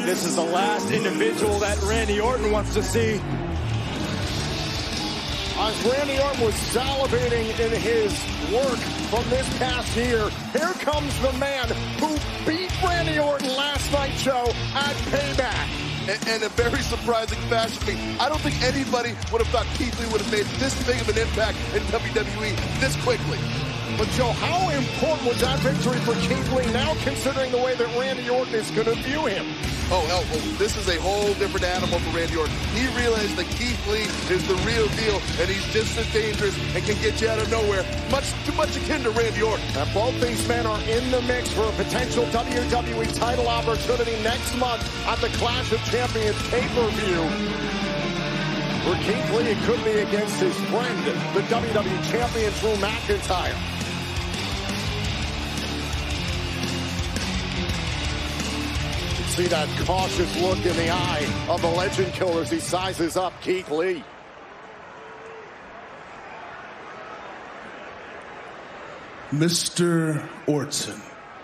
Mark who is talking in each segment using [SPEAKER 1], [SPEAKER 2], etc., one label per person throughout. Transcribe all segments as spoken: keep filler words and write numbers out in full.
[SPEAKER 1] This is the last individual that Randy Orton wants to see.
[SPEAKER 2] As Randy Orton was salivating in his work from this past year, here comes the man who beat Randy Orton last night's show at Payback.
[SPEAKER 3] And in a very surprising fashion to me. I don't think anybody would have thought Keith Lee would have made this big of an impact in W W E this quickly.
[SPEAKER 2] But Joe, how important was that victory for Keith Lee now, considering the way that Randy Orton is going to view him?
[SPEAKER 3] Oh, hell, well, this is a whole different animal for Randy Orton. He realized that Keith Lee is the real deal, and he's just as dangerous and can get you out of nowhere. Much too much akin to Randy Orton.
[SPEAKER 2] And both these men are in the mix for a potential W W E title opportunity next month at the Clash of Champions pay-per-view. For Keith Lee, it could be against his friend, the W W E Champion Drew McIntyre. See that cautious look in the eye of the Legend Killer as he sizes up Keith Lee.
[SPEAKER 4] Mister Orton,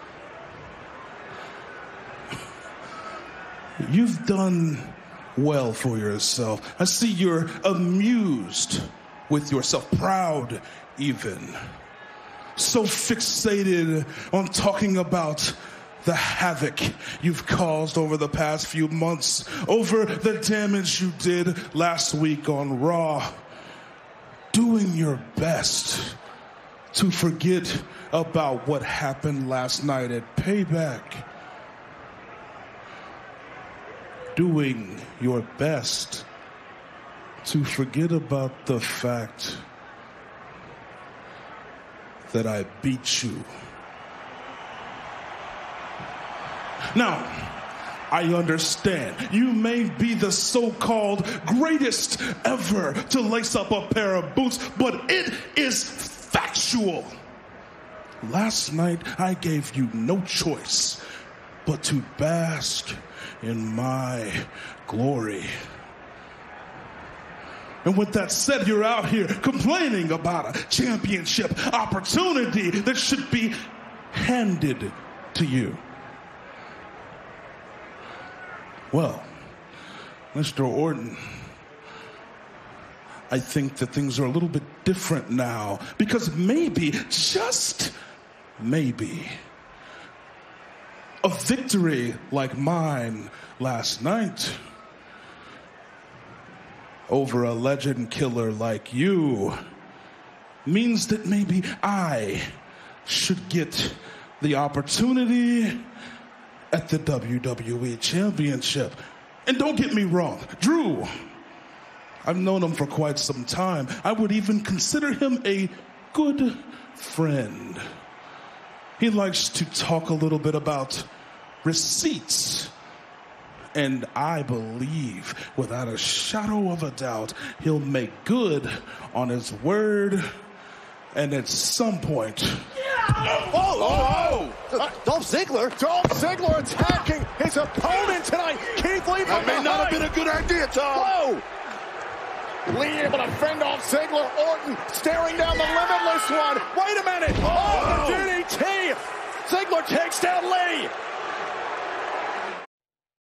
[SPEAKER 4] you've done well for yourself. I see you're amused with yourself, proud even. So fixated on talking about the havoc you've caused over the past few months, over the damage you did last week on Raw, doing your best to forget about what happened last night at Payback, doing your best to forget about the fact that I beat you. Now, I understand you may be the so-called greatest ever to lace up a pair of boots, but it is factual. Last night, I gave you no choice but to bask in my glory. And with that said, you're out here complaining about a championship opportunity that should be handed to you. Well, Mister Orton, I think that things are a little bit different now, because maybe, just maybe, a victory like mine last night over a legend killer like you means that maybe I should get the opportunity at the W W E Championship. And don't get me wrong, Drew, I've known him for quite some time. I would even consider him a good friend. He likes to talk a little bit about receipts. And I believe, without a shadow of a doubt, he'll make good on his word. And at some point...
[SPEAKER 2] Yeah! Oh, oh, oh. Uh, Dolph Ziggler. Dolph Ziggler attacking his opponent tonight. Keith Lee from
[SPEAKER 3] That may
[SPEAKER 2] behind.
[SPEAKER 3] not have been a good idea, Tom.
[SPEAKER 2] Whoa! Lee able to fend off Ziggler. Orton staring down the limitless one. Wait a minute. Oh, oh the D D T. Ziggler takes down Lee.